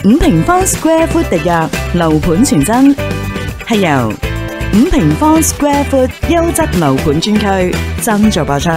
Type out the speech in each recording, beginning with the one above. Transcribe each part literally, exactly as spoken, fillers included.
五平方 square foot 特約樓盤傳真，係由五平方 square foot 優質樓盤專區贊助播出。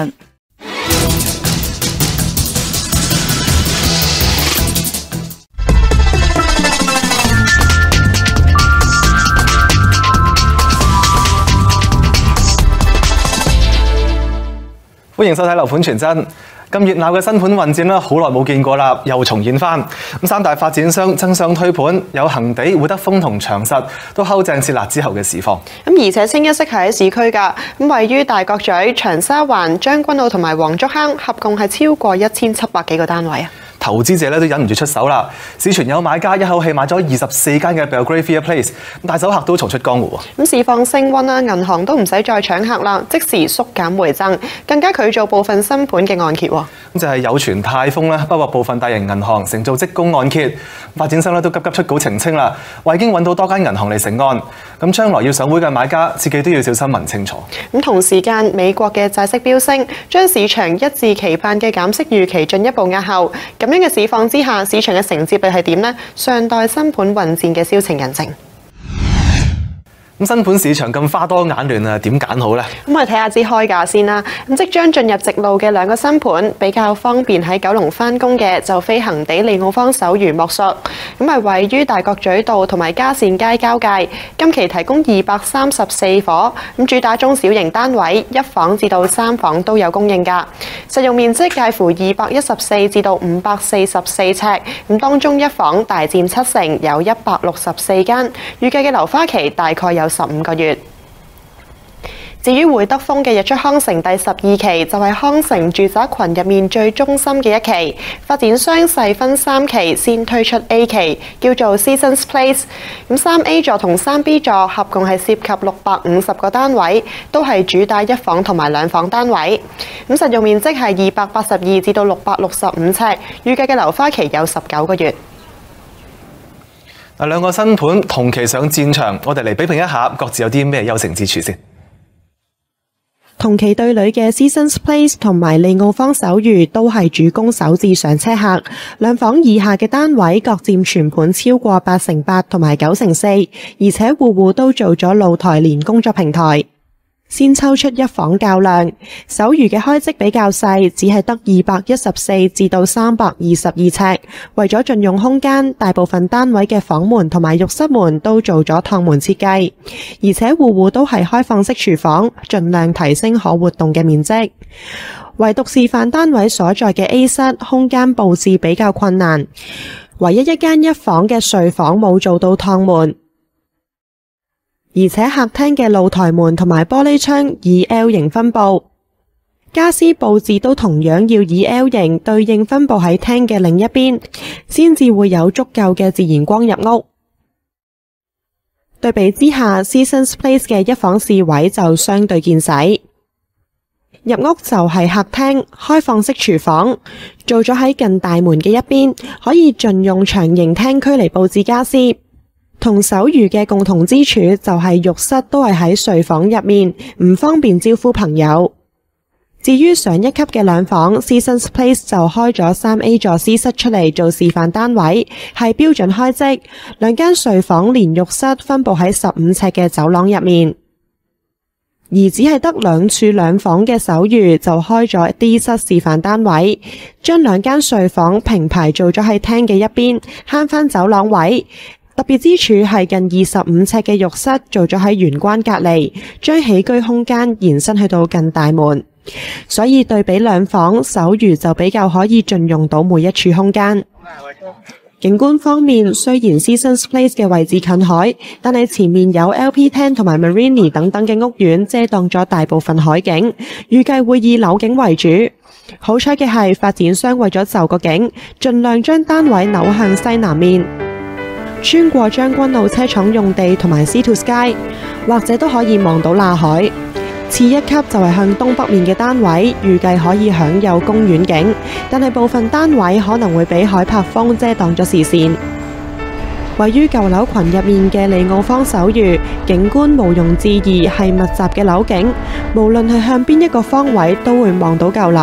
歡迎收睇樓盤傳真。咁熱鬧嘅新盤混戰啦，好耐冇見過啦，又重現翻。咁三大發展商爭相推盤，有恒地、會德豐同長實都睺正撤辣之後嘅市況。 咁而且清一色係喺市區㗎，咁位於大角咀、長沙灣、將軍澳同埋黃竹坑，合共係超過一千七百幾個單位啊！ 投資者咧都忍唔住出手啦，市傳有買家一口氣買咗二十四間嘅 Belgravia Place， 大手客都重出江湖。 咁市況升溫啦，銀行都唔使再搶客啦，即時縮減回贈，更加拒做部分新盤嘅按揭。咁就係有傳泰豐啦，不獲部分大型銀行承做職工按揭，發展商咧都急急出稿澄清啦，話已經揾到多間銀行嚟承按。咁將來要上會嘅買家，自己都要小心問清楚。 咁同時間，美國嘅債息飆升，將市場一致期盼嘅減息預期進一步壓後。咁樣嘅市況之下，市場嘅承接力係點呢？尚待新盤混戰嘅銷情印證。 咁新盤市場咁花多眼亂啊，點揀好呢？ 咁我哋睇下支開價先啦。咁即將進入直路嘅兩個新盤，比較方便喺九龍返工嘅就非恒地利澳坊首如莫屬。咁係位於大角咀道同埋嘉善街交界，今期提供二百三十四伙，咁主打中小型單位，一房至到三房都有供應㗎。實用面積介乎二百一十四至到五百四十四尺，咁當中一房大佔七成，有一百六十四間，預計嘅樓花期大概有十五個月。至於會德豐嘅日出康城第十二期，就係康城住宅群入面最中心嘅一期。發展商細分三期，先推出 A 期，叫做 Seasons Place。咁三 A 座同三 B 座合共係涉及六百五十個單位，都係主打一房同埋兩房單位。咁實用面積係二百八十二至到六百六十五尺，預計嘅樓花期有十九個月。 嗱，兩個新盤同期上戰場，我哋嚟比拼一下，各自有啲咩優勝之處先。 同期對壘嘅 Seasons Place 同埋利澳坊首如都係主攻首置上車客，兩房以下嘅單位各佔全盤超過八成八同埋九成四，而且戶戶都做咗露台連工作平台。先抽出一房較量，首如嘅開積比較細，只係得二百一十四至到三百二十二尺。為咗盡用空間，大部分單位嘅房門同埋浴室門都做咗趟門設計，而且戶戶都係開放式廚房，盡量提升可活動嘅面積。唯獨示範單位所在嘅 A 室空間佈置比較困難，唯一一間一房嘅睡房冇做到趟門。而且客廳嘅露台門同埋玻璃窗以 L 型分佈，家私佈置都同樣要以 L 型對應分佈喺廳嘅另一邊，先至會有足夠嘅自然光入屋。對比之下 ，Seasons Place 嘅一房視位就相對見使。入屋就係客廳，開放式廚房，做咗喺近大門嘅一邊，可以盡用長形廳區嚟佈置家私。同首如嘅共同之處就係浴室都係喺睡房入面，唔方便招呼朋友。至於上一級嘅兩房 Seasons Place 就開咗三 A 座 C 室出嚟做示範單位，係標準開積，兩間睡房連浴室分佈喺十五尺嘅走廊入面。而只係得兩處兩房嘅首如就開咗 D 室示範單位，將兩間睡房平排做咗喺廳嘅一邊，慳返走廊位。特別之處係近二十五尺嘅浴室做咗喺玄關隔離，將起居空間延伸去到近大門，所以對比兩房首如就比較可以盡用到每一處空間。景觀方面，雖然 Seasons Place 嘅位置近海，但係前面有 L P 廳同埋 Marina 等等嘅屋苑遮擋咗大部分海景，預計會以樓景為主。好彩嘅係發展商為咗就個景，盡量將單位扭向西南面。穿過將軍澳車廠用地同埋 C to Sky， 或者都可以望到喇海。次一級就係向東北面嘅單位，預計可以享有公園景，但係部分單位可能會俾海柏風遮擋咗視線。位於舊樓群入面嘅利澳坊首如，景觀毋庸置疑係密集嘅樓景，無論係向邊一個方位都會望到舊樓。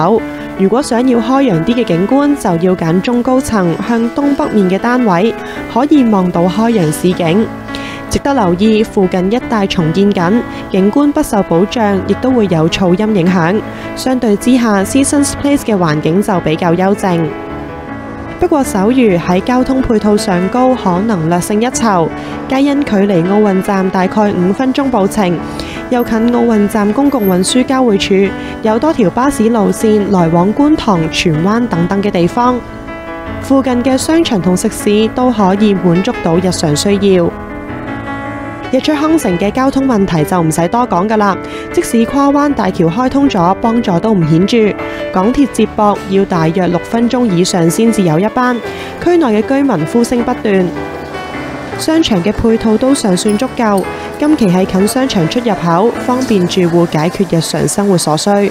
如果想要開揚啲嘅景觀，就要揀中高層向東北面嘅單位，可以望到開揚市景。值得留意，附近一帶重建緊，景觀不受保障，亦都會有噪音影響。相對之下 ，Seasons Place 嘅環境就比較幽靜。不過首如喺交通配套上高，可能略勝一籌，皆因距離奧運站大概五分鐘步程，又近奧運站公共運輸交匯處，有多條巴士路線來往觀塘、荃灣等等嘅地方。附近嘅商場同食肆都可以滿足到日常需要。日出康城嘅交通問題就唔使多講㗎啦，即使跨灣大橋開通咗，幫助都唔顯著。港鐵接駁要大約六分鐘以上先至有一班，區內嘅居民呼聲不斷。商場嘅配套都尚算足夠，今期係近商場出入口，方便住戶解決日常生活所需。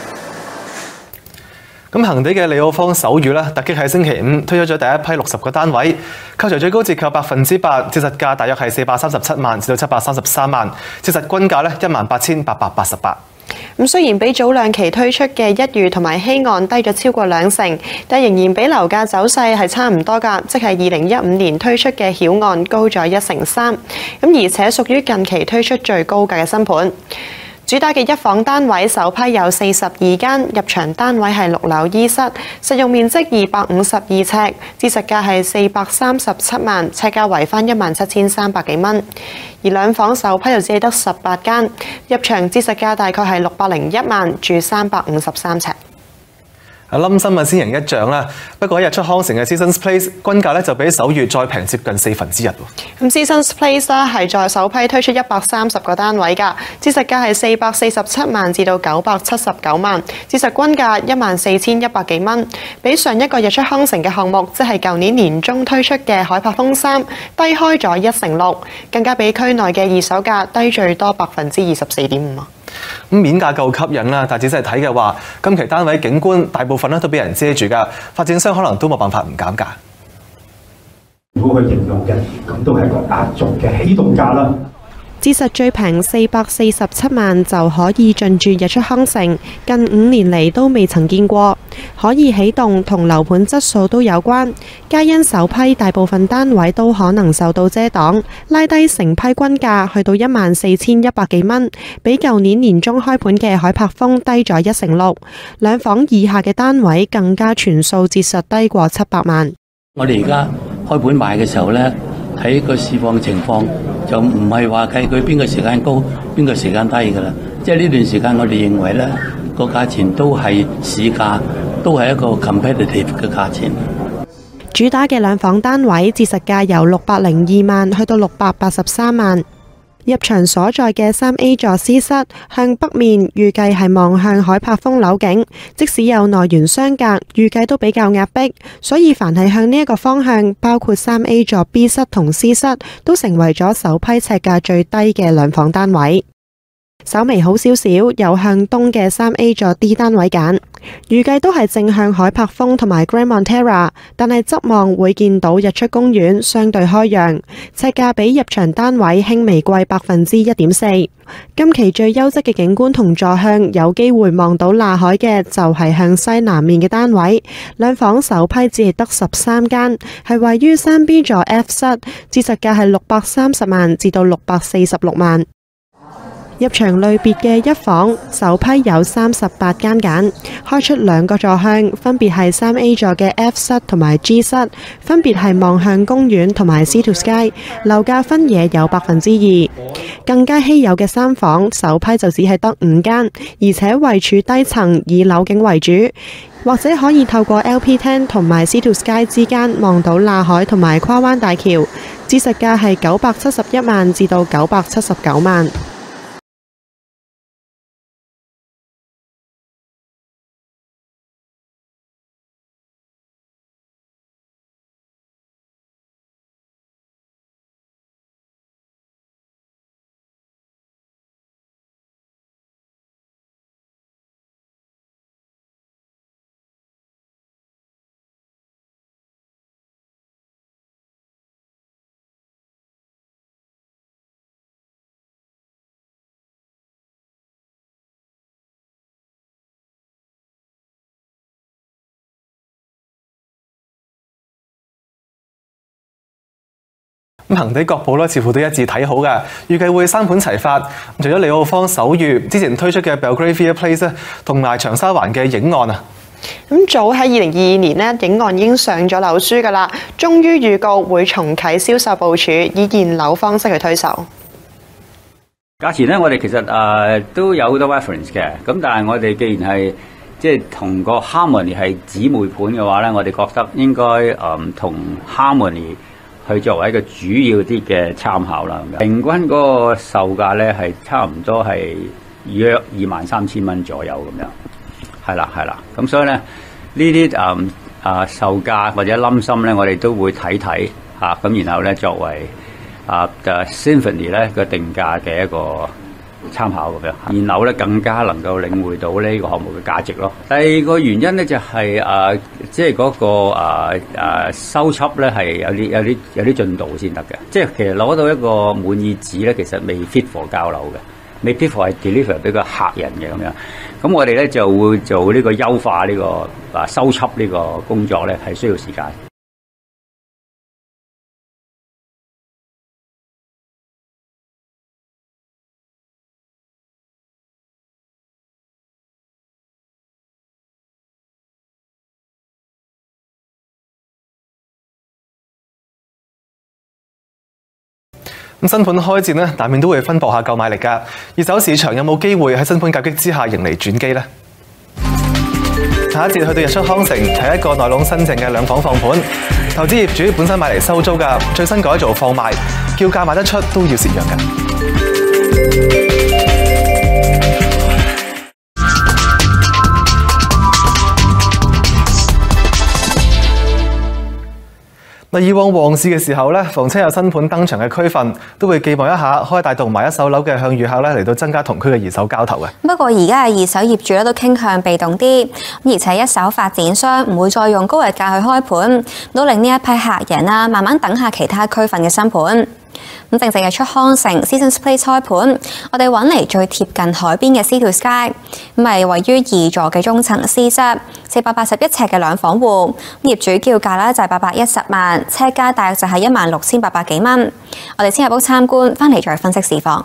咁恒地嘅利奧坊首遇咧，突擊喺星期五推出咗第一批六十個單位，扣除最高折扣百分之八，折實價大約係四百三十七萬至到七百三十三萬，折實均價咧一萬八千八百八十八。 咁雖然比早兩期推出嘅一遇同埋希岸低咗超過兩成，但仍然比樓價走勢係差唔多㗎，即係二零一五年推出嘅曉岸高咗一成三，咁而且屬於近期推出最高價嘅新盤。主打嘅一房單位首批有四十二間，入場單位係六樓 E 室，實用面積二百五十二尺，折實價係四百三十七萬，尺價為翻一萬七千三百幾蚊。而兩房首批就只係得十八間，入場折實價大概係六百零一萬，住三百五十三尺。 冧心啊，先贏一仗啦！不過喺日出康城嘅 Seasons Place 均價咧就比首月再平接近四分之一喎。 咁 Seasons Place 啦係在首批推出一百三十個單位㗎，折實價係四百四十七萬至到九百七十九萬，折實均價一萬四千一百幾蚊，比上一個日出康城嘅項目，即係舊年年中推出嘅海柏峰三低開咗一成六，更加比區內嘅二手價低最多百分之二十四點五啊！ 咁面價夠吸引啦，但係仔細睇嘅話，今期單位景觀大部分咧都俾人遮住㗎，發展商可能都冇辦法唔減價。 如果佢形容嘅，咁都係一個壓軸嘅起動價啦。 折實最平四百四十七萬就可以進駐日出康城，近五年嚟都未曾見過。可以起動同樓盤質素都有關，皆因首批大部分單位都可能受到遮擋，拉低成批均價去到一萬四千一百幾蚊，比舊年年中開盤嘅海柏峰低咗一成六。兩房以下嘅單位更加全數折實低過七百萬。 我哋而家開盤賣嘅時候呢，睇個市況情況，就唔係話計佢邊個時間高，邊個時間低㗎啦。即係呢段時間，我哋認為呢個價錢都係市價，都係一個 competitive 嘅價錢。 主打嘅兩房單位折實價由六百零二萬去到六百八十三萬。入場所在嘅三 A 座 C 室向北面，預計係望向海柏峰樓景，即使有內圓相隔，預計都比較壓迫，所以凡係向呢一個方向，包括三 A 座 B 室同 C 室，都成為咗首批尺價最低嘅兩房單位。稍微好少少，有向東嘅三 A 座 D 單位揀，預計都係正向海柏峰同埋 Grand Montera， 但係側望會見到日出公園，相對開揚，尺價比入場單位輕微貴百分之一點四。今期最優質嘅景觀同座向，有機會望到罅海嘅就係向西南面嘅單位，兩房首批只係得十三間，係位於三 B 座 F 室，折實價係六百三十萬至到六百四十六萬。入場類別嘅一房首批有三十八間揀，開出兩個座向，分別係三 A 座嘅 F 室同埋 G 室，分別係望向公園同埋 Sea to Sky， 樓價分野有百分之二。更加稀有嘅三房首批就只係得五間，而且位處低層，以樓景為主，或者可以透過 L P 廳同埋 Sea to Sky 之間望到罅海同埋跨灣大橋，折實價係九百七十一萬至到九百七十九萬。 咁恒地各部咧似乎都一致睇好嘅，預計會三盤齊發。除咗利奧坊首遇之前推出嘅 Belgravia Place 咧，同埋長沙灣嘅影岸啊。 咁早喺二零二二年呢，影岸已經上咗樓書㗎啦，終於預告會重啟銷售部署，以現樓方式去推售。 價錢咧，我哋其實誒、呃、都有好多 reference 嘅，咁但係我哋既然係即係同個 Harmony 係姊妹盤嘅話咧，我哋覺得應該誒同、呃、Harmony 去作為一個主要啲嘅參考啦。咁樣平均嗰個售價咧係差唔多係約二萬三千蚊左右咁樣，係啦係啦。咁所以咧呢啲誒誒售價或者冧心咧，我哋都會睇睇嚇，咁、啊、然後咧作為啊，就 Symphony 咧個定價嘅一個參考咁樣，現樓咧更加能夠領會到呢個項目嘅價值咯。第二個原因咧就係、是、啊，即係嗰個啊啊收葺咧係有啲有啲有啲進度先得嘅。即係其實攞到一個滿意紙咧，其實未 fit for 交樓嘅，未 fit for 係 deliver 俾個客人嘅咁樣。咁我哋咧就會做呢個優化呢、這個啊收葺呢個工作咧，係需要時間。 咁新盤開戰咧，難免都會分薄下購買力㗎。二手市場有冇機會喺新盤夾擊之下迎嚟轉機呢？下一節去到日出康城，係一個內籠新淨嘅兩房放盤，投資業主本身買嚟收租㗎，最新改造放賣，叫價賣得出都要蝕讓㗎。以往旺市嘅時候咧，逢親有新盤登場嘅區份，都會寄望一下，可以帶動埋一手樓嘅向預客咧嚟到增加同區嘅二手交投嘅。 不過而家嘅二手業主咧都傾向被動啲，而且一手發展商唔會再用高日價去開盤，都令呢一批客人啊慢慢等下其他區份嘅新盤。咁正正日出康城 Seasons Place 開盤，我哋揾嚟最貼近海邊嘅 Sea to Sky， 咁係位於二座嘅中層 C 室，四百八十一尺嘅兩房戶，業主叫價咧就係八百一十萬，車價大約就係一萬六千八百幾蚊。我哋先入屋參觀，翻嚟再分析市況。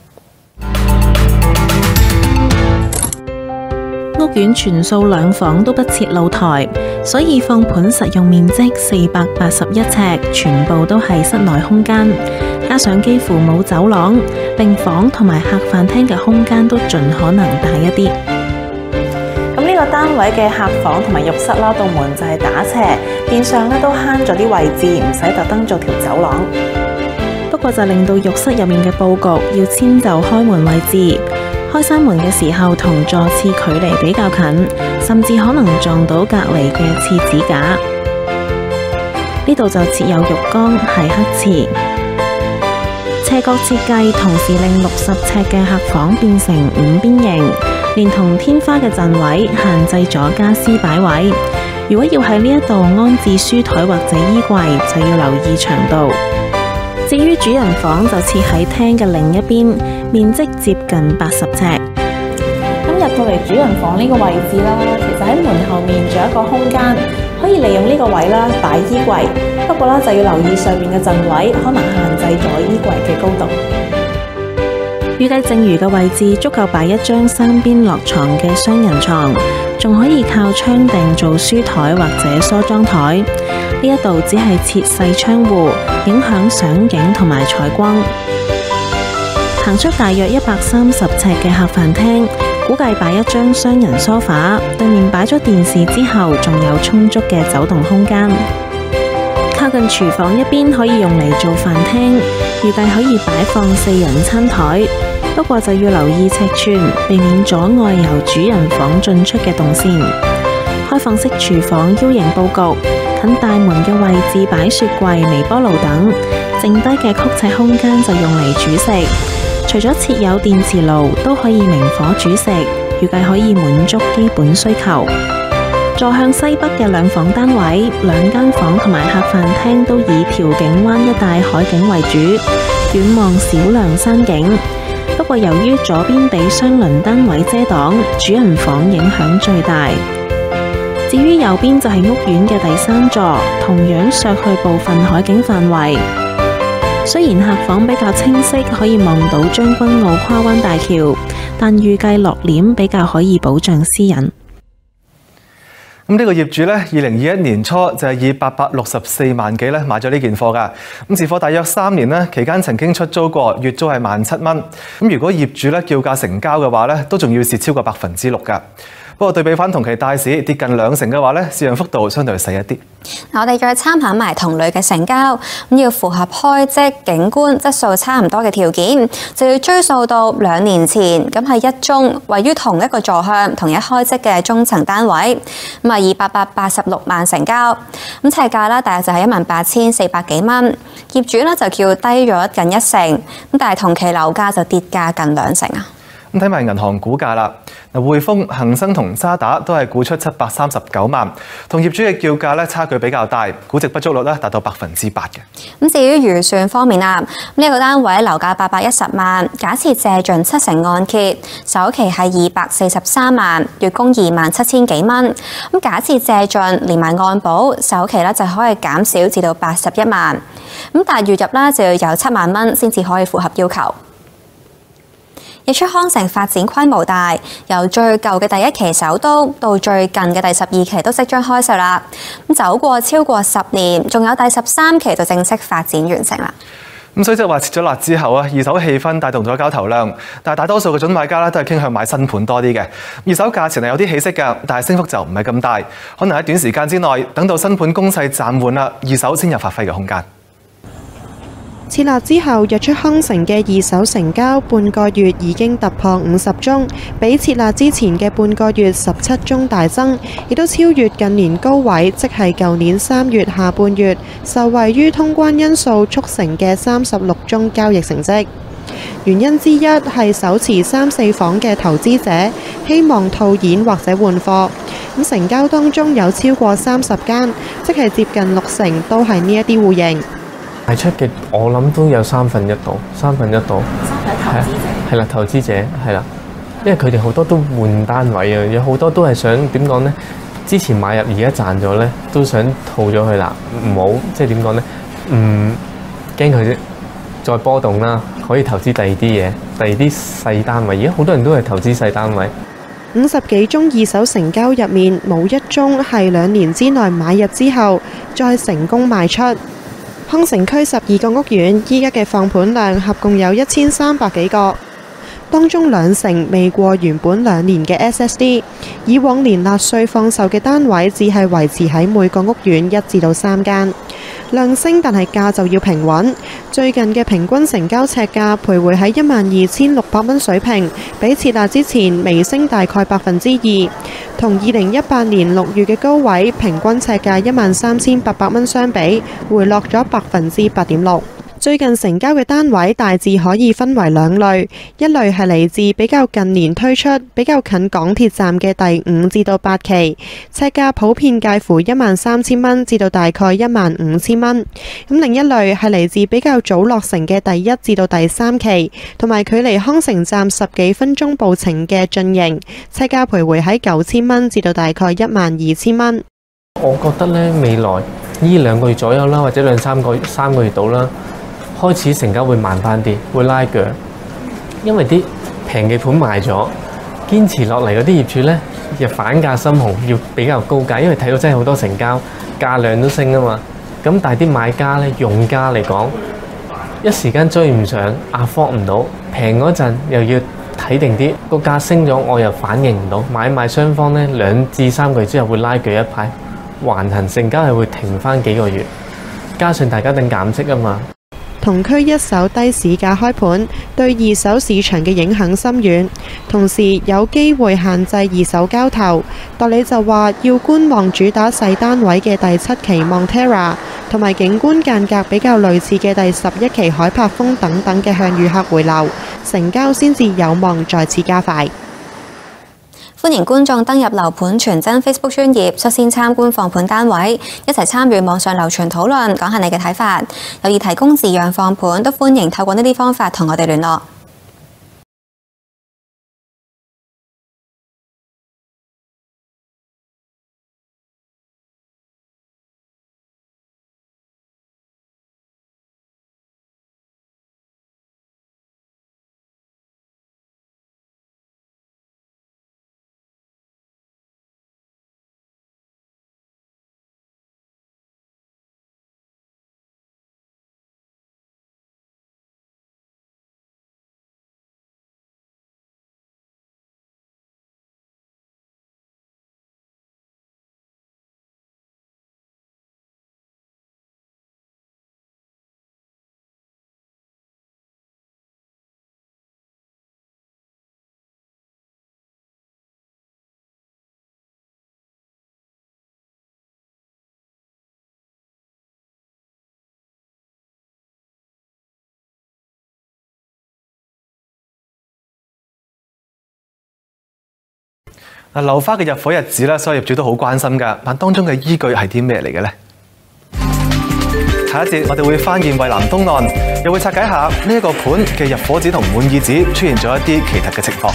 屋苑全數兩房都不設露台，所以放盤實用面積四百八十一尺，全部都係室內空間，加上幾乎冇走廊，令房同埋客飯廳嘅空間都盡可能大一啲。咁呢個單位嘅客房同埋浴室啦，道門就係打斜，變相咧都慳咗啲位置，唔使特登做條走廊。不過就令到浴室入面嘅佈局要遷就開門位置。開閂門嘅時候同座廁距離比較近，甚至可能撞到隔離嘅廁紙架。呢度就設有浴缸，係黑廁。斜角設計同時令六十尺嘅客房變成五邊形，連同天花嘅陣位限制咗家私擺位。如果要喺呢一度安置書台或者衣櫃，就要留意長度。至於主人房就設喺廳嘅另一邊，面積接近八十尺。咁入到嚟主人房呢個位置啦，其實喺門後面仲有一個空間，可以利用呢個位啦擺衣櫃。不過啦，就要留意上面嘅陣位，可能限制咗衣櫃嘅高度。預計剩餘嘅位置足夠擺一張三邊落床嘅雙人床，仲可以靠窗定做書台或者梳妝台。呢一度只係設細窗戶，影響賞景同埋採光。行出大約一百三十尺嘅客飯廳，估計擺一張雙人梳化，對面擺咗電視之後，仲有充足嘅走動空間。靠近廚房一邊可以用嚟做飯廳，預計可以擺放四人餐台，不過就要留意尺寸，避免阻礙由主人房進出嘅動線。開放式廚房 U 型佈局，近大門嘅位置擺雪櫃、微波爐等，剩低嘅曲尺空間就用嚟煮食。除咗設有電磁爐，都可以明火煮食，預計可以滿足基本需求。坐向西北嘅兩房單位，兩間房同埋客飯廳都以調景灣一帶海景為主，遠望小量山景。不過由於左邊俾雙鄰單位遮擋，主人房影響最大。至於右邊就係屋苑嘅第三座，同樣削去部分海景範圍。 雖然客房比較清晰，可以望到將軍澳跨灣大橋，但預計落簾比較可以保障私隱。 咁呢個業主咧，二零二一年初就係以八百六十四萬幾咧買咗呢件貨㗎。咁持貨大約三年咧，期間曾經出租過，月租係萬七蚊。咁如果業主咧叫價成交嘅話咧，都仲要蝕超過百分之六㗎。不過對比翻同期大市跌近兩成嘅話咧，市場幅度相對細一啲。 我哋再參考埋同類嘅成交，咁要符合開則、景觀、質素差唔多嘅條件，就要追溯到兩年前，咁係一宗位於同一個座向、同一開則嘅中層單位，咁啊以八百八十六萬成交，咁尺價啦，大約就係一萬八千四百幾蚊，業主咧就叫低咗近一成，咁但係同期樓價就跌價近兩成啊。 咁睇埋銀行估價啦，嗱匯豐、恒生同渣打都係估出七百三十九萬，同業主嘅叫價咧差距比較大，估值不足率咧達到百分之八嘅。 咁至於預算方面啊，呢個單位樓價八百一十萬，假設借盡七成按揭，首期係二百四十三萬，月供二萬七千幾蚊。咁假設借盡連埋按保，首期咧就可以減少至到八十一萬。咁但係月入咧就要有七萬蚊先至可以符合要求。日出康城發展規模大，由最舊嘅第一期首都到最近嘅第十二期都即將開售啦。咁走過超過十年，仲有第十三期就正式發展完成啦。 咁所以即係話切咗辣之後啊，二手氣氛帶動咗交投量，但係大多數嘅準買家咧都係傾向買新盤多啲嘅。二手價錢係有啲起色㗎，但係升幅就唔係咁大，可能喺短時間之內等到新盤攻勢暫緩啦，二手先有發揮嘅空間。 設立之後，日出康城嘅二手成交半個月已經突破五十宗，比設立之前嘅半個月十七宗大增，亦都超越近年高位，即係舊年三月下半月受惠於通關因素促成嘅三十六宗交易成績。原因之一係手持三四房嘅投資者希望套現或者換貨，咁成交當中有超過三十間，即係接近六成都係呢一啲戶型。 賣出嘅我諗都有三分一度，三分一度。係係啦，投資者係啦，因為佢哋好多都換單位啊，有好多都係想點講呢？之前買入而家賺咗呢，都想套咗佢啦，唔好即係點講呢？唔驚佢再波動啦，可以投資第二啲嘢，第二啲細單位。而家好多人都係投資細單位。 五十幾宗二手成交入面，冇一宗係兩年之內買入之後再成功賣出。康城區十二個屋苑，依家嘅放盤量合共有一千三百幾個，當中兩成未過原本兩年嘅 S S D。以往年納稅放售嘅單位只係維持喺每個屋苑一至到三間，量升但係價就要平穩。最近嘅平均成交尺價徘徊喺一萬二千六百蚊水平，比設立之前微升大概百分之二。同二零一八年六月嘅高位平均尺價一萬三千八百蚊相比，回落咗百分之八點六。最近成交嘅單位大致可以分為兩類，一類係嚟自比較近年推出、比較近港鐵站嘅第五至到八期，尺價普遍介乎一萬三千蚊至到大概一萬五千蚊。咁另一類係嚟自比較早落成嘅第一至到第三期，同埋距離康城站十幾分鐘步程嘅進營，尺價徘徊喺九千蚊至到大概一萬二千蚊。 我覺得呢，未來呢兩個月左右啦，或者兩三個三個月到啦，開始成交會慢翻啲，會拉腳，因為啲平嘅盤賣咗，堅持落嚟嗰啲業主呢，又反價心紅，要比較高價，因為睇到真係好多成交，價量都升啊嘛。咁但係啲買家呢，用家嚟講，一時間追唔上，afford唔到，平嗰陣又要睇定啲，個價升咗我又反應唔到，買賣雙方呢，兩至三個月之後會拉腳一排，橫行成交係會停翻幾個月，加上大家等減息啊嘛。 同區一手低市價開盤，對二手市場嘅影響深遠，同時有機會限制二手交投。代理就話要觀望主打細單位嘅第七期 Montera， 同埋景觀間隔比較類似嘅第十一期海柏峰等等嘅向預客回流，成交先至有望再次加快。 歡迎觀眾登入樓盤傳真 Facebook 專頁，率先參觀放盤單位，一齊參與網上流傳討論，講下你嘅睇法。有意提供自讓放盤，都歡迎透過呢啲方法同我哋聯絡。 嗱，樓花嘅入伙日子咧，所有業主都好關心㗎，但當中嘅依據係啲咩嚟嘅呢？下一節我哋會翻現蔚藍東岸，又會拆解下呢一個盤嘅入伙紙同滿意紙出現咗一啲奇特嘅情況。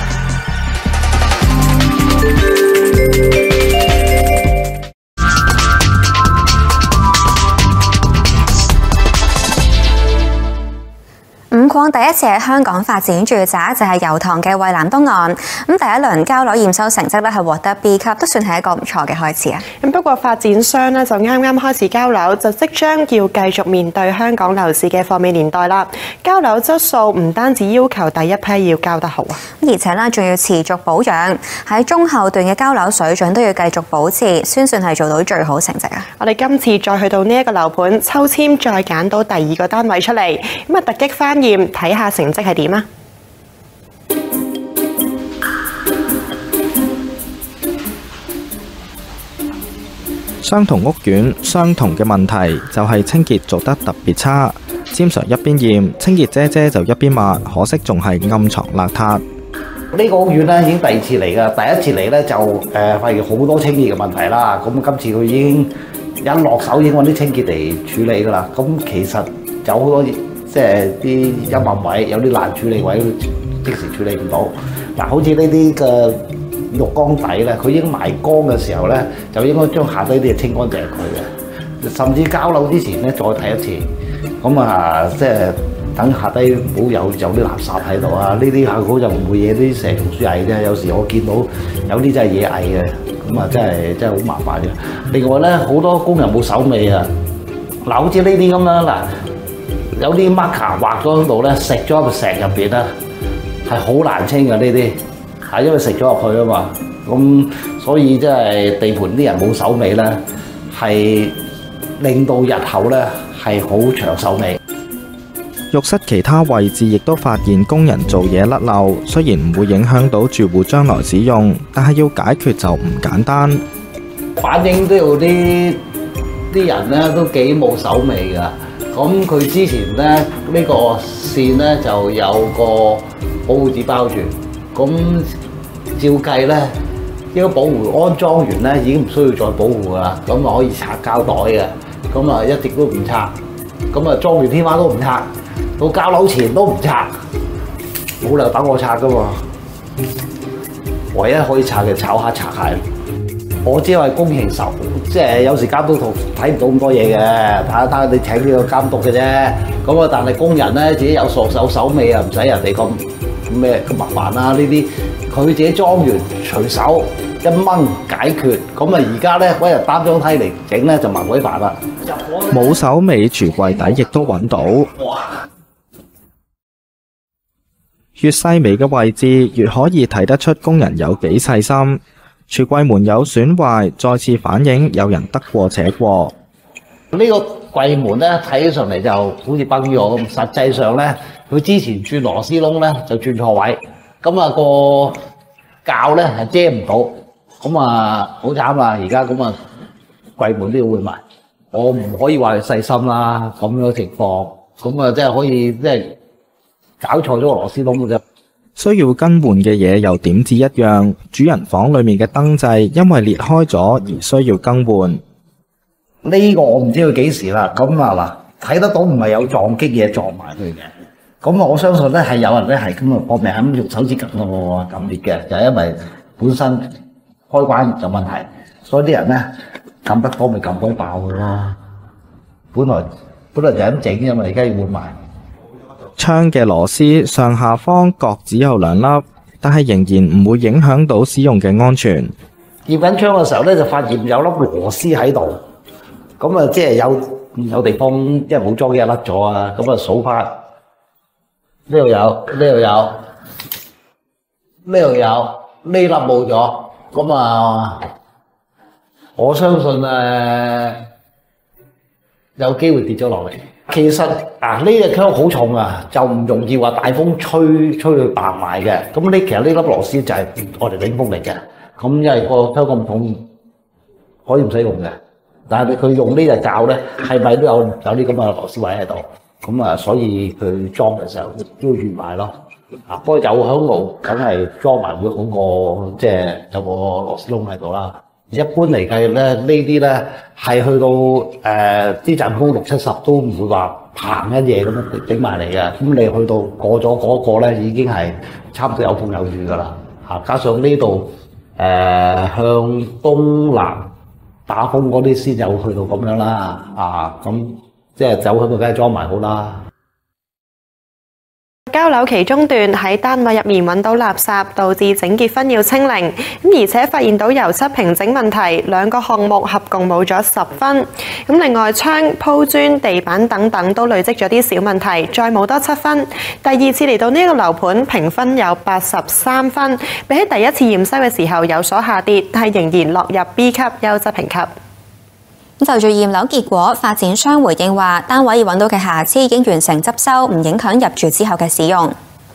五礦第一次喺香港發展住宅就係油塘嘅蔚藍東岸，咁第一輪交樓驗收成績咧係獲得 B 級，都算係一個唔錯嘅開始啊！ 咁不過發展商咧就啱啱開始交樓，就即將要繼續面對香港樓市嘅貨尾年代啦。交樓質素唔單止要求第一批要交得好啊， 而且咧仲要持續保養，喺中後段嘅交樓水準都要繼續保持，先算係做到最好成績啊！ 我哋今次再去到呢一個樓盤抽籤，再揀到第二個單位出嚟，咁啊突擊翻驗睇下成績係點啊！ 相同屋苑相同嘅問題就係清潔做得特別差，詹 Sir 一邊驗，清潔姐姐就一邊抹，可惜仲係暗藏邋遢。 呢個屋苑咧已經第二次嚟㗎，第一次嚟咧就誒發現好多清潔嘅問題啦。咁今次佢已經一落手已經揾啲清潔嚟處理㗎啦。咁其實有好多即係啲陰暗位，有啲難處理位，即時處理唔到。嗱，好似呢啲嘅浴缸底咧，佢已經埋缸嘅時候咧，就應該將下低啲嘢清乾淨佢嘅。甚至交樓之前咧，再睇一次。咁啊，即係等下低唔好有有啲垃圾喺度啊！呢啲下好就唔會惹啲蛇蟲鼠蟻啫。有時我見到有啲真係惹蟻嘅，咁啊真係真係好麻煩嘅。另外咧，好多工人冇手尾啊！嗱，好似呢啲咁啦，嗱，有啲 marker 畫咗喺度咧，食咗喺個石入邊咧，係好難清嘅呢啲，係因為食咗入去啊嘛。咁所以即係地盤啲人冇手尾咧，係令到日後咧係好長手尾。 浴室其他位置亦都發現工人做嘢甩漏，雖然唔會影響到住戶將來使用，但係要解決就唔簡單。 反映都有啲啲人咧都幾冇手尾㗎。咁佢之前咧呢、呢個線咧就有個保護紙包住，咁照計咧應該保護安裝完咧已經唔需要再保護㗎啦，咁啊可以拆膠袋嘅，咁啊一直都唔拆，咁啊裝完天花都唔拆。到交樓前都唔拆，冇理由等我拆噶嘛。唯一可以拆嘅炒下拆蟹。我只係公營手，即係有時監督圖睇唔到咁多嘢嘅，睇下睇下你請呢個監督嘅啫。咁啊，但係工人咧自己有傻手手尾啊，唔使人哋咁咩咁麻煩啦。呢啲佢自己裝完隨手一掹解決。咁啊，而家咧揾人擔張梯嚟整咧就麻鬼煩啦。 冇手尾，櫥櫃底亦都揾到。越細微嘅位置，越可以睇得出工人有幾細心。櫥櫃門有損壞，再次反映有人得過且過。 呢個櫃門咧睇起上嚟就好似崩咗咁，實際上咧佢之前轉螺絲窿咧就轉錯位，咁啊個鉸咧係遮唔到，咁啊好慘啦！而家咁啊櫃門都要換埋，我唔可以話佢細心啦，咁樣情況，咁啊即係可以即係。搞錯咗個螺絲窿嘅啫， 需要更換嘅嘢又點止一樣？主人房裏面嘅燈掣因為裂開咗而需要更換。 呢個我唔知佢幾時啦。咁啊嗱，睇得到唔係有撞擊嘢撞埋佢嘅。咁啊，我相信咧係有人咧係咁啊搏命咁用手指撳喎撳裂嘅，就係因為本身開關有問題，所以啲人咧撳得多咪撳鬼爆嘅咯。本來本來就係咁整嘅嘛，而家要換埋。 窗嘅螺絲上下方各只有兩粒，但係仍然唔會影響到使用嘅安全。 驗緊窗嘅時候咧，就發現有粒螺絲喺度，咁啊即係有有地方因為冇裝嘢甩咗啊，咁啊數翻呢度有，呢度有，呢度有，呢粒冇咗，咁啊我相信誒有機會跌咗落嚟。其實啊，呢隻槍好重啊，就唔容易話大風吹吹佢白埋嘅。咁呢其實呢粒螺絲就係我哋頂風嚟嘅。咁因為個槍咁重，可以唔使用嘅。但係佢用呢隻鉸咧，係咪都有有啲咁嘅螺絲位喺度？ 咁啊，所以佢裝嘅時候都要預埋咯。啊，不過有響路，梗係裝埋會好過，即係有個螺絲窿喺度啦。一般嚟計咧，呢啲咧係去到誒啲站工六七十都唔會話棚一嘢咁樣整埋嚟嘅。咁你去到過咗嗰個咧，已經係差唔多有風有雨噶啦。嚇，加上呢度誒向東南打風嗰啲先有去到咁樣啦。啊，咁即係走喺度，梗係裝埋好啦。 交樓其中段喺單位入面揾到垃圾，導致整潔分要清零，咁而且發現到油漆平整問題，兩個項目合共冇咗十分。咁另外窗、鋪磚、地板等等都累積咗啲小問題，再冇多七分。第二次嚟到呢個樓盤，評分有八十三分，比起第一次驗收嘅時候有所下跌，但係仍然落入 B 級優質評級。 就住驗樓結果，發展商回應話，單位已揾到嘅瑕疵已經完成執收，唔影響入住之後嘅使用。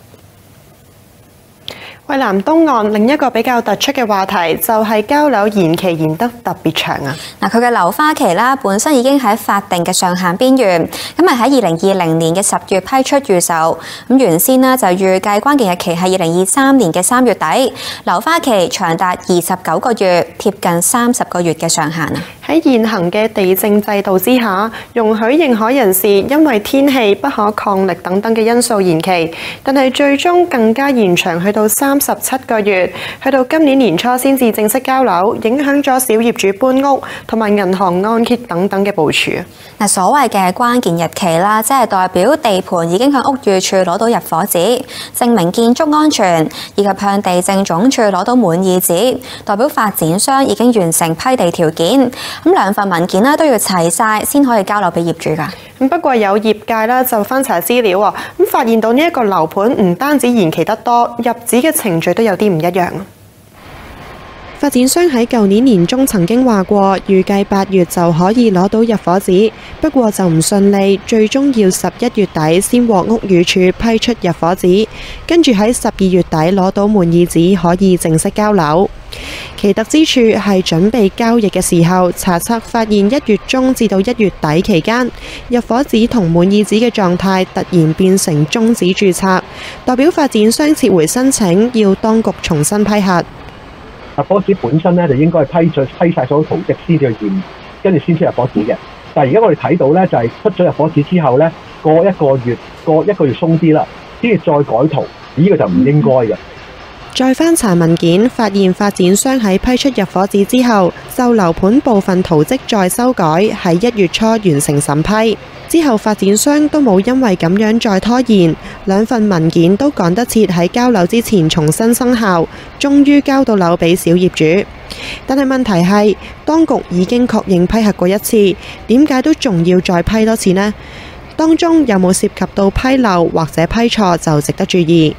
蔚藍東岸另一個比較突出嘅話題就係交樓延期延得特別長啊！ 嗱，佢嘅樓花期啦，本身已經喺法定嘅上限邊緣，咁係喺二零二零年嘅十月批出預售。咁原先呢就預計關鍵日期係二零二三年嘅三月底，樓花期長達二十九個月，貼近三十個月嘅上限啊！ 喺現行嘅地政制度之下，容許認可人士因為天氣、不可抗力等等嘅因素延期，但係最終更加延長去到三十七個月，去到今年年初先至正式交樓，影響咗小業主搬屋同埋銀行按揭等等嘅部署。 嗱，所謂嘅關鍵日期啦，即係代表地盤已經向屋宇署攞到入伙紙，證明建築安全，以及向地政總署攞到滿意紙，代表發展商已經完成批地條件。咁兩份文件咧都要齊晒先可以交樓俾業主㗎。 咁不過有業界咧就翻查資料喎，咁發現到呢一個樓盤唔單止延期得多，入紙嘅程序都有啲唔一樣。發展商喺舊年年中曾經話過，預計八月就可以攞到入伙紙，不過就唔順利，最終要十一月底先獲屋宇署批出入伙紙，跟住喺十二月底攞到滿意紙，可以正式交樓。奇特之處係準備交易嘅時候，查冊發現一月中至到一月底期間，入伙紙同滿意紙嘅狀態突然變成終止註冊，代表發展商撤回申請，要當局重新批核。 入伙紙本身咧就應該係批咗批晒所有圖則先至去驗，跟住先出入伙紙嘅。但係而家我哋睇到咧，就係出咗入伙紙之後咧，過一個月過一個月鬆啲啦，先至再改圖，呢個就唔應該嘅。 再翻查文件，發現發展商喺批出入伙紙之後，就樓盤部分圖則再修改，喺一月初完成審批。之後發展商都冇因為咁樣再拖延，兩份文件都趕得切喺交樓之前重新生效，終於交到樓俾小業主。但係問題係，當局已經確認批核過一次，點解都仲要再批多次呢？當中有冇涉及到批漏或者批錯就值得注意。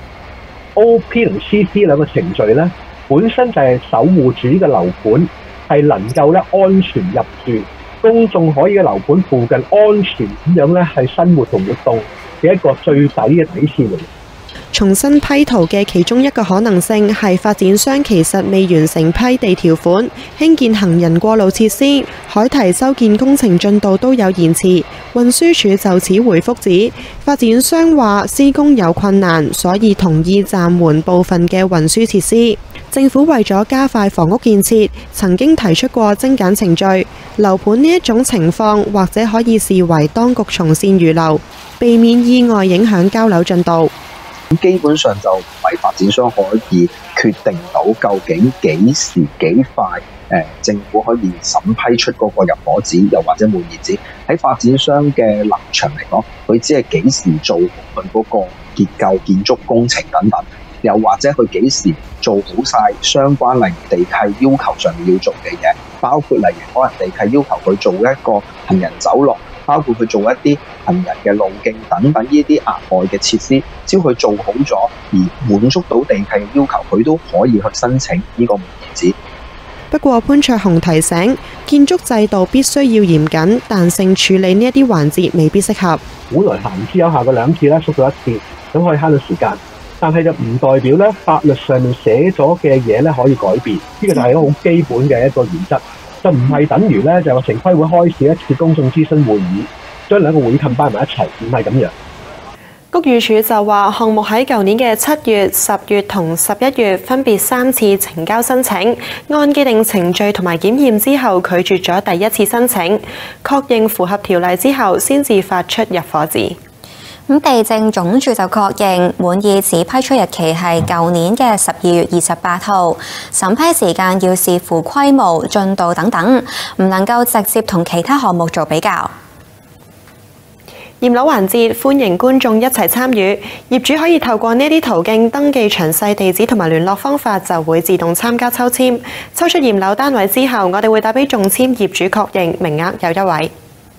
O P 同 C C 兩個程序咧，本身就係守護住呢個樓盤係能夠咧安全入住，公眾可以喺樓盤附近安全咁樣咧係生活同活動嘅一個最底嘅底線嚟。 重新批圖嘅其中一個可能性係發展商其實未完成批地條款，興建行人過路設施、海堤修建工程進度都有延遲。運輸署就此回覆指，發展商話施工有困難，所以同意暫緩部分嘅運輸設施。政府為咗加快房屋建設，曾經提出過精簡程序。樓盤呢一種情況，或者可以視為當局從善如流，避免意外影響交樓進度。 基本上就唔係發展商可以決定到究竟幾時幾快，誒政府可以審批出嗰個入伙紙，又或者滿意紙。喺發展商嘅立場嚟講，佢只係幾時做佢嗰個結構建築工程等等，又或者佢幾時做好晒相關例如地契要求上面要做嘅嘢，包括例如可能地契要求佢做一個行人走廊，包括佢做一啲行人嘅路徑等等呢啲額外嘅設施，只要佢做好咗而滿足到地契嘅要求，佢都可以去申請呢個滿意紙。 不過潘卓雄提醒，建築制度必須要嚴謹，彈性處理呢一啲環節未必適合。 本來行之有效嘅兩次咧，縮到一次，咁可以慳到時間。但係就唔代表咧法律上面寫咗嘅嘢咧可以改變，呢個就係一個好基本嘅一個原則。就唔係等於咧就話城規會開始一次公眾諮詢會議， 將兩個會冚擺埋一齊，唔係咁樣。 屋宇署就話，項目喺舊年嘅七月、十月同十一月分別三次呈交申請，按既定程序同埋檢驗之後拒絕咗第一次申請，確認符合條例之後，先至發出入伙紙。 咁地政總署就確認滿意此批出日期係舊年嘅十二月二十八號，審批時間要視乎規模、進度等等，唔能夠直接同其他項目做比較。 驗樓環節歡迎觀眾一齊參與，業主可以透過呢啲途徑登記詳細地址同埋聯絡方法，就會自動參加抽籤。抽出驗樓單位之後，我哋會打俾中籤業主確認，名額有一位。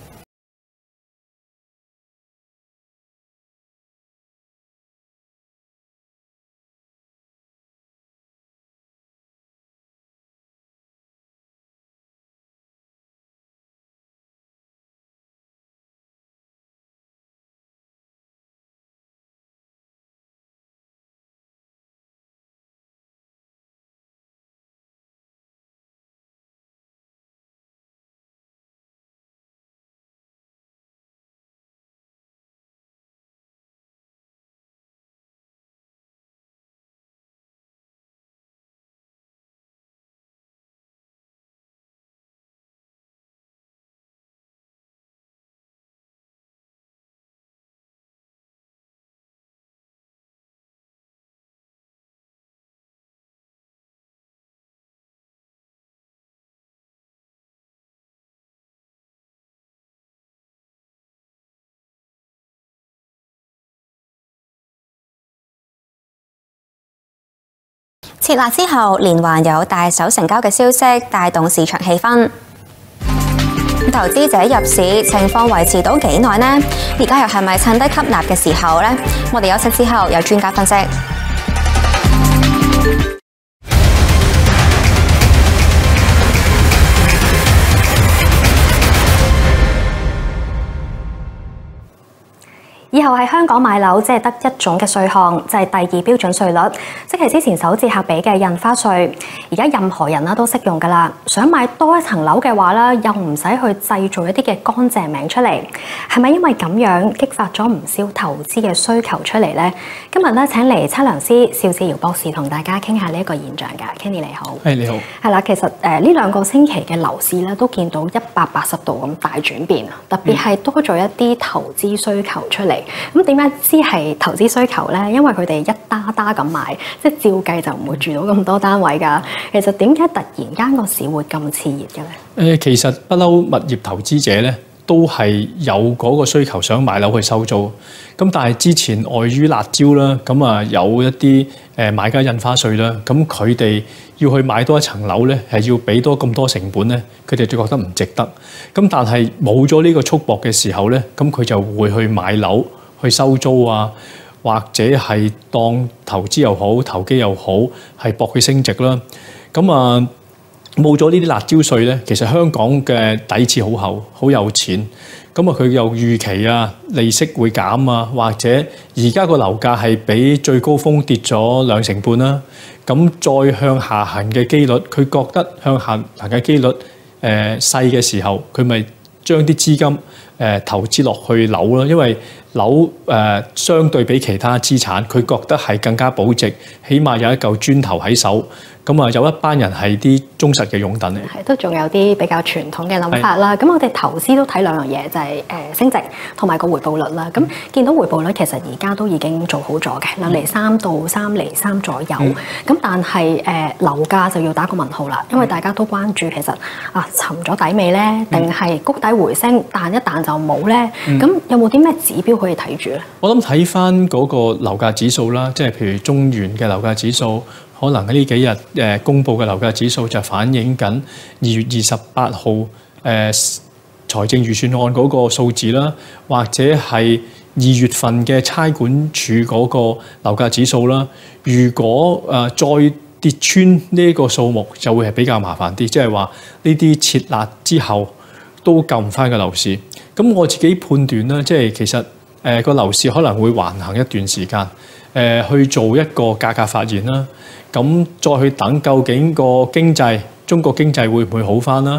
撤辣之後，連環有大手成交嘅消息，帶動市場氣氛。投資者入市情況維持到幾耐呢？而家又係咪趁低吸納嘅時候呢？我哋休息之後有專家分析。以後喺香港買樓，只係得一種嘅稅項，就係第二標準稅率，即係之前首置客俾嘅印花稅。而家任何人啦都適用㗎啦。想買多一層樓嘅話啦，又唔使去製造一啲嘅乾淨名出嚟，係咪因為咁樣激發咗唔少投資嘅需求出嚟呢？今日咧請嚟測量師邵志堯博士同大家傾下呢一個現象㗎。Kenny 你好， 係、hey, 你好， 係啦，其實誒呢兩個星期嘅樓市咧都見到一百八十度咁大轉變啊，特別係多咗一啲投資需求出嚟。咁點解知係投資需求呢？因為佢哋一打打咁買，即係照計就唔會住到咁多單位㗎。其實點解突然間個市會咁熾熱嘅咧？ 誒，其實不嬲物業投資者咧，都係有嗰個需求想買樓去收租。咁但係之前礙於辣椒啦，咁啊有一啲誒買家印花稅啦，咁佢哋要去買多一層樓咧，係要俾多咁多成本咧，佢哋就覺得唔值得。咁但係冇咗呢個束縛嘅時候咧，咁佢就會去買樓去收租啊，或者係當投資又好，投機又好，係搏佢升值啦。咁啊冇咗呢啲辣椒稅咧，其實香港嘅底子好厚，好有錢。咁啊佢又預期啊利息會減啊，或者而家個樓價係比最高峰跌咗兩成半啦。咁再向下行嘅機率，佢覺得向下行嘅機率誒細嘅時候，佢咪將啲資金誒、呃、投資落去樓啦，因為樓誒、呃、相對比其他資產，佢覺得係更加保值，起碼有一嚿磚頭喺手。咁啊，有一班人係啲忠實嘅擁躉嚟， 係都仲有啲比較傳統嘅諗法啦。咁我哋投資都睇兩樣嘢，就係、是、誒升值同埋個回報率啦。咁、嗯、見到回報率其實而家都已經做好咗嘅，兩厘三到三厘三左右。咁、嗯、但係誒、呃、樓價就要打個問號啦，因為大家都關注其實啊沉咗底未咧，定係谷底回升，彈一彈就冇咧。咁、嗯、有冇啲咩指標可以睇住咧？ 我諗睇翻嗰個樓價指數啦，即係譬如中原嘅樓價指數。可能喺呢幾日誒公佈嘅樓價指數就反映緊二月二十八號誒財政預算案嗰個數字啦，或者係二月份嘅差管處嗰個樓價指數啦。如果誒再跌穿呢個數目，就會係比較麻煩啲，即係話呢啲撤辣之後都救唔翻個樓市。咁我自己判斷啦，即係其實誒個樓市可能會橫行一段時間，誒去做一個價格發現啦。咁再去等究竟個經濟，中國經濟會唔會好翻啦？誒、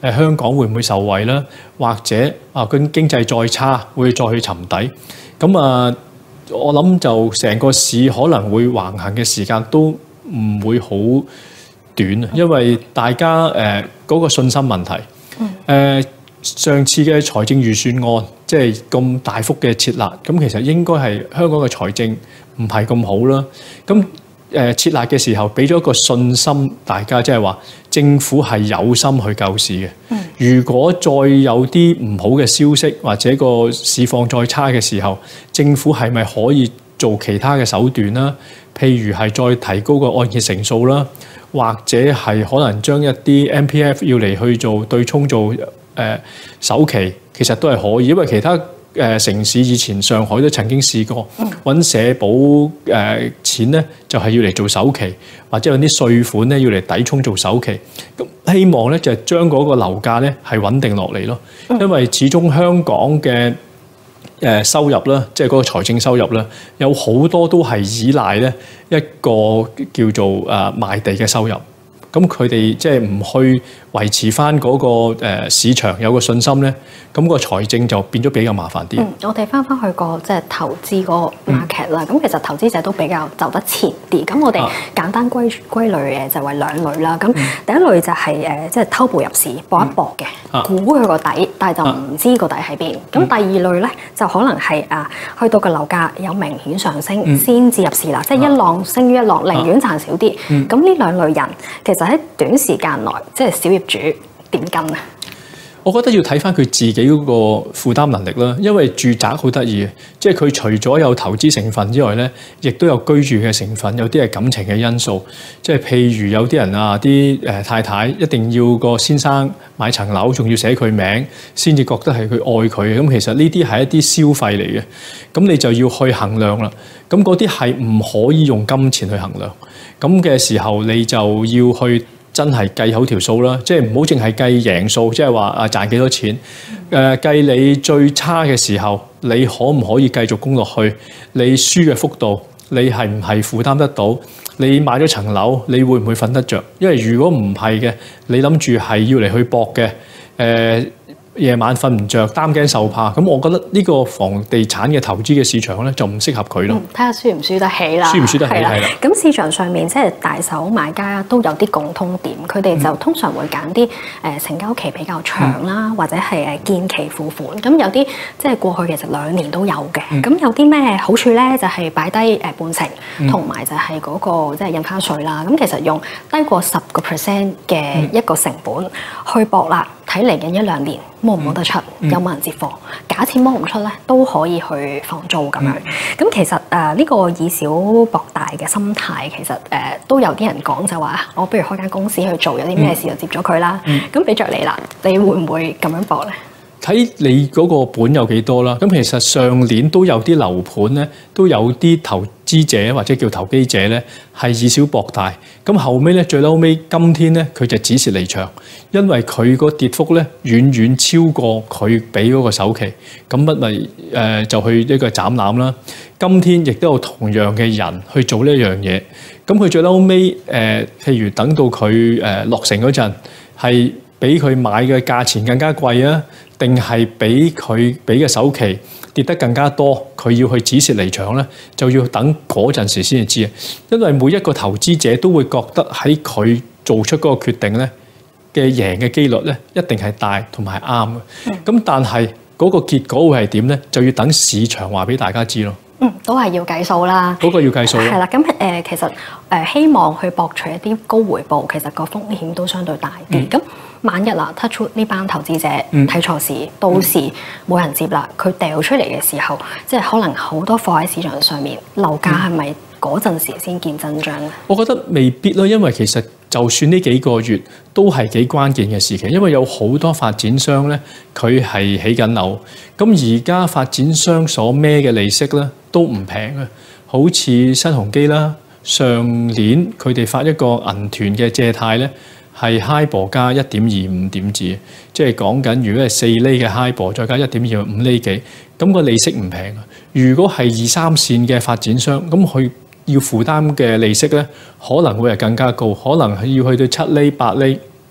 誒香港會唔會受惠啦？或者啊，經經濟再差，會再去沉底。咁啊，我諗就成個市可能會橫行嘅時間都唔會好短啊，因為大家誒嗰、呃嗰個信心問題。誒、呃、上次嘅財政預算案即係咁大幅嘅設立，咁其實應該係香港嘅財政唔係咁好啦。咁誒設立嘅時候，俾咗一個信心大家，即係話政府係有心去救市嘅。嗯、如果再有啲唔好嘅消息，或者個市況再差嘅時候，政府係咪可以做其他嘅手段啦？譬如係再提高個按揭成數啦，或者係可能將一啲 M P F 要嚟去做對沖做誒、呃、首期，其實都係可以，因為其他。誒、呃、城市以前上海都曾經試過揾社保誒、呃、錢咧，就係、是、要嚟做首期，或者有啲稅款咧要嚟抵充做首期。咁希望咧就係、是、將嗰個樓價咧係穩定落嚟咯。因為始終香港嘅誒、呃、收入啦，即係嗰個財政收入啦，有好多都係依賴咧一個叫做誒、呃、賣地嘅收入。咁佢哋即係唔去維持翻嗰個誒市場有個信心咧，咁個財政就變咗比較麻煩啲。 嗯，我哋翻翻去個即係投資嗰個 market 啦。咁、嗯、其實投資者都比較走得前啲。咁我哋簡單歸歸類嘅就為兩類啦。咁第一類就係誒即係偷步入市搏一搏嘅，估佢個底，但係就唔知個底喺邊。咁、嗯、第二類咧就可能係啊去到個樓價有明顯上升先至、嗯、入市啦，即係一浪升於一浪，寧願賺少啲。咁、嗯、呢兩類人其實喺短時間內，即係小業主點跟啊？ 我覺得要睇翻佢自己嗰個負擔能力啦，因為住宅好得意嘅，即係佢除咗有投資成分之外咧，亦都有居住嘅成分，有啲係感情嘅因素。即係譬如有啲人啊，啲誒太太一定要個先生買層樓，仲要寫佢名，先至覺得係佢愛佢嘅。咁其實呢啲係一啲消費嚟嘅，咁你就要去衡量啦。咁嗰啲係唔可以用金錢去衡量。咁嘅時候，你就要去。真係計好條數啦，即係唔好淨係計贏數，即係話啊賺幾多錢。誒、呃、計你最差嘅時候，你可唔可以繼續供落去？你輸嘅幅度，你係唔係負擔得到？你買咗層樓，你會唔會瞓得着？因為如果唔係嘅，你諗住係要嚟去搏嘅，誒、呃。夜晚瞓唔着，擔驚受怕，咁我覺得呢個房地產嘅投資嘅市場咧就唔適合佢咯。 睇下輸唔輸得起啦， 輸唔輸得起係啦。 咁市場上面即係大手買家都有啲共通點，佢哋就通常會揀啲誒成交期比較長啦，嗯、或者係誒建期付款。咁有啲即係過去其實兩年都有嘅。咁、嗯、有啲咩好處咧？就係擺低誒半成，同埋、嗯、就係嗰個即係印花稅啦。咁其實用低過十個 percent 嘅一個成本、嗯、去搏啦。睇嚟緊一兩年摸唔摸得出，嗯、有冇人接貨？假設摸唔出咧，都可以去放租咁樣。咁、嗯、其實誒呢、呃呢個以小博大嘅心態，其實誒、呃、都有啲人講就話，我不如開間公司去做，有啲咩事就接咗佢啦。咁俾着你啦，你會唔會咁樣搏咧？ 睇你嗰個本有幾多啦。咁其實上年都有啲樓盤咧，都有啲投資者或者叫投機者咧，係以小博大。咁後尾咧，最嬲尾今天咧，佢就止蝕離場，因為佢個跌幅咧遠遠超過佢俾嗰個首期。咁乜咪誒就去一個斬纜啦。今天亦都有同樣嘅人去做呢一樣嘢。咁佢最嬲尾誒，譬如等到佢誒、呃、落成嗰陣，係比佢買嘅價錢更加貴啊，定係比佢俾嘅首期跌得更加多，佢要去止蝕離場咧，就要等嗰陣時先至知啊。因為每一個投資者都會覺得喺佢做出嗰個決定咧嘅贏嘅機率咧，一定係大同埋啱嘅。咁、嗯、但係嗰個結果會係點咧？就要等市場話俾大家知咯。 嗯，都係要計數啦。 嗰個要計數。 係啦，咁誒、呃、其實誒、呃、希望去博取一啲高回報，其實個風險都相對大啲。咁、嗯、萬一啦 touch wood 呢班投資者睇錯市，嗯、到時冇人接啦，佢掉出嚟嘅時候，即係可能好多貨喺市場上面，樓價係咪嗰陣時先見真章咧？ 我覺得未必咯，因為其實就算呢幾個月都係幾關鍵嘅時期，因為有好多發展商咧，佢係起緊樓，咁而家發展商所孭嘅利息咧都唔平嘅，好似新鴻基啦，上年佢哋發一個銀團嘅借貸咧，係 HIBOR 加一點二五點子，即係講緊如果係四厘嘅 HIBOR 再加一點二五厘幾，咁個利息唔平。如果係二三線嘅發展商，咁佢要負擔嘅利息咧，可能會係更加高，可能係要去到七厘八厘。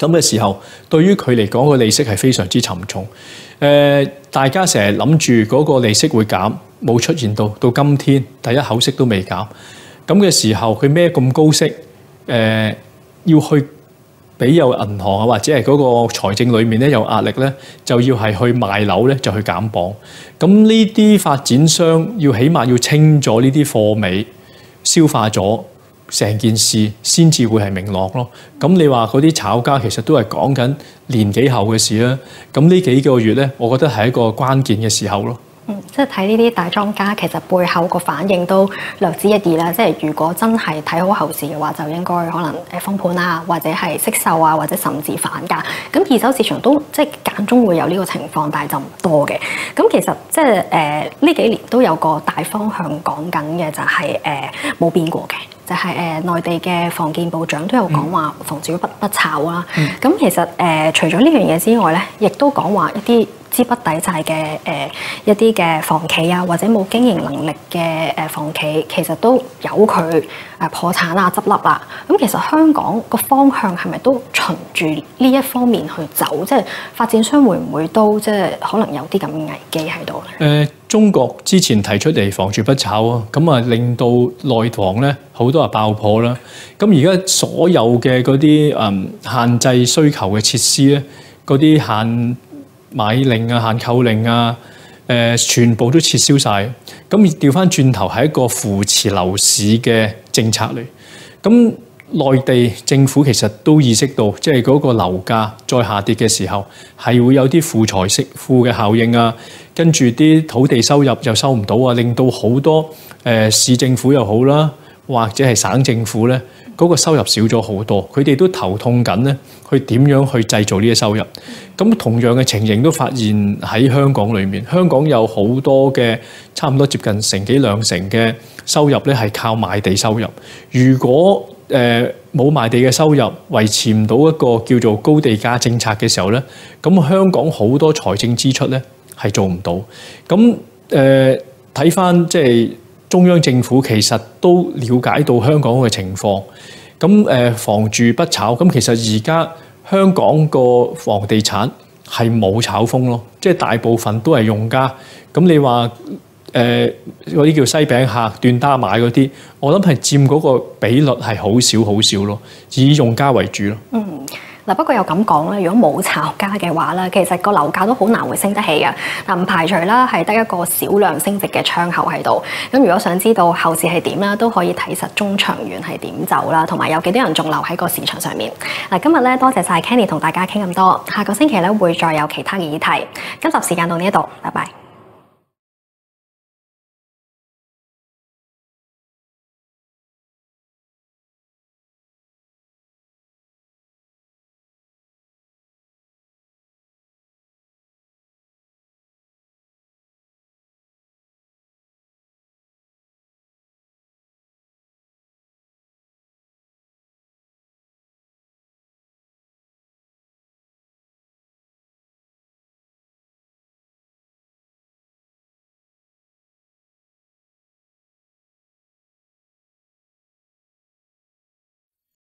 咁嘅時候，對於佢嚟講個利息係非常之沉重。誒、呃，大家成日諗住嗰個利息會減，冇出現到，到今天第一口息都未減。咁嘅時候，佢孭咁高息，誒、呃、要去俾有銀行啊或者係嗰個財政裏面咧有壓力咧，就要係去賣樓咧就去減磅。咁呢啲發展商要起碼要清咗呢啲貨尾，消化咗成件事先至會係明朗咯。咁你話嗰啲炒家其實都係講緊年幾後嘅事啦。咁呢幾個月咧，我覺得係一個關鍵嘅時候咯。 嗯，即係睇呢啲大莊家，其實背後個反應都略知一二啦。即係如果真係睇好後市嘅話，就應該可能誒封盤啊，或者係惜售啊，或者甚至反價。咁二手市場都即係間中會有呢個情況，但係就唔多嘅。咁其實即係誒呢幾年都有個大方向講緊嘅，就係誒冇變過嘅。就係誒內地嘅房建部長都有講話房住不不炒啦。咁、嗯、其實誒、呃、除咗呢樣嘢之外咧，亦都講話一啲資不抵債嘅誒一啲嘅房企啊，或者冇經營能力嘅誒房企，其實都有佢誒破產啊、執笠啦。咁其實香港個方向係咪都循住呢一方面去走？即係發展商會唔會都即係可能有啲咁嘅危機喺度咧？誒、呃，中國之前提出嚟房住不炒啊，咁啊令到內房咧好多係爆破啦。咁而家所有嘅嗰啲誒限制需求嘅設施咧，嗰啲限買令啊、限購令啊，誒、呃、全部都撤銷晒。咁調翻轉頭係一個扶持樓市嘅政策嚟。咁內地政府其實都意識到，即係嗰個樓價再下跌嘅時候，係會有啲負財息負嘅效應啊。跟住啲土地收入又收唔到啊，令到好多誒、呃、市政府又好啦，或者係省政府咧，嗰、嗰個收入少咗好多。佢哋都頭痛緊咧，去點樣去製造呢啲收入？咁同樣嘅情形都發現喺香港裏面，香港有好多嘅差唔多接近成幾兩成嘅收入咧，係靠賣地收入。如果誒冇賣地嘅收入，維持唔到一個叫做高地價政策嘅時候咧，咁香港好多財政支出咧係做唔到。咁誒睇翻即係中央政府其實都了解到香港嘅情況。咁誒房住不炒，咁其實而家香港個房地產係冇炒風咯，即係大部分都係用家。咁你話誒嗰啲叫西餅客斷單買嗰啲，我諗係佔嗰個比率係好少好少咯，以用家為主咯。嗯。嗱，不過又咁講咧，如果冇炒家嘅話咧，其實個樓價都好難會升得起嘅。嗱，唔排除啦，係得一個少量升值嘅窗口喺度。咁如果想知道後市係點啦，都可以睇實中長遠係點走啦，同埋有幾多人仲留喺個市場上面。嗱，今日咧多謝晒 Kenny 同大家傾咁多，下個星期咧會再有其他嘅議題。今集時間到呢一度，拜拜。